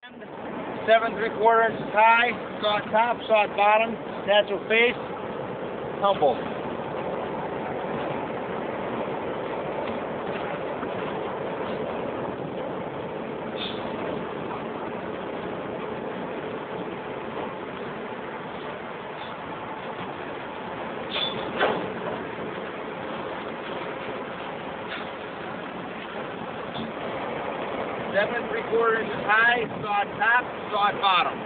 7¾ inches high, sawed top, sawed bottom, natural face, tumbled. Seven and 3/4 inches high, sawed top, sawed bottom.